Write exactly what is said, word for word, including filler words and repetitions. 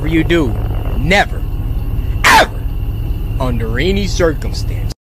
whatever you do, never, ever, under any circumstance,